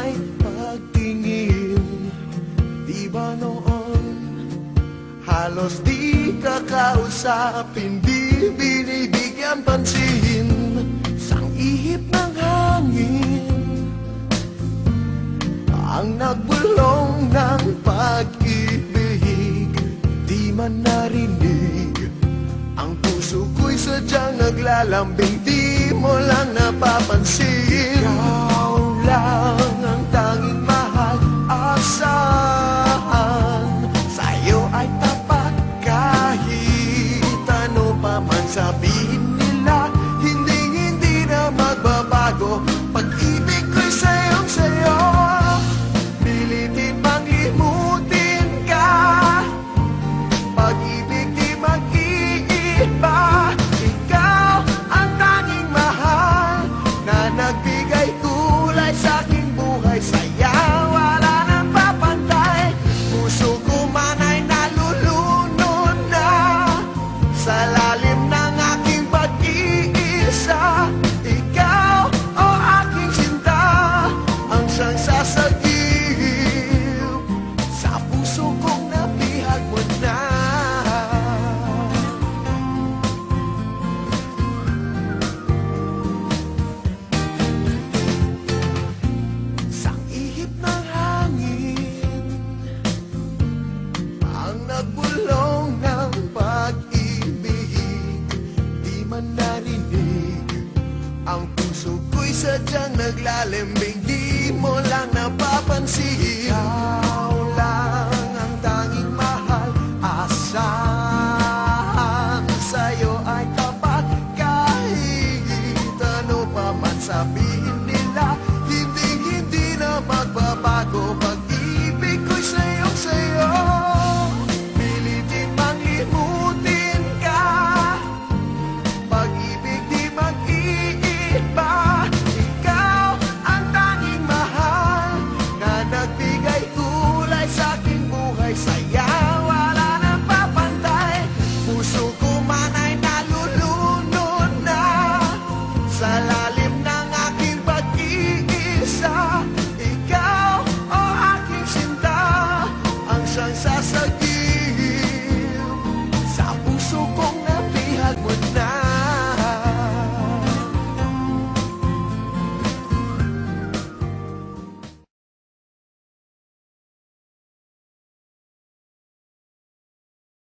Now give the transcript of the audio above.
may pagtingin. Di ba noon halos di ka kausapin, di binibigyan pansin, sang ihip ng hangin ang nagbulong ng pag-ibig. Di man narinig, ang puso ko'y sadyang naglalambing, di mo lang napapansin. Ikaw lang ang tanging mahal, asahan sa'yo ay tapat kahit ano pa man sabihin nila. Hindi na magbabago, pag-ibig ko'y sayong-sayo. Pilitin mang limutin ka, pag-ibig di mag-iiba. Ikaw ang tanging mahal na nagbigay kulay sa aking buhay. Saya wala nang papantay, puso ko man ay nalulunod na sa lalim ng aking pag-iisa. Ikaw o aking sinta, ang siyang sasagip sa puso kong nabihag mo na. Sang ihip ng hangin ang nagbulong ng pag-ibig, di man narinig, ang puso ko'y sadyang naglalambing, di mo lang napapansin. Ikaw lang ang tanging mahal, asahan sa'yo ay tapat kahit ano pa man sabihin.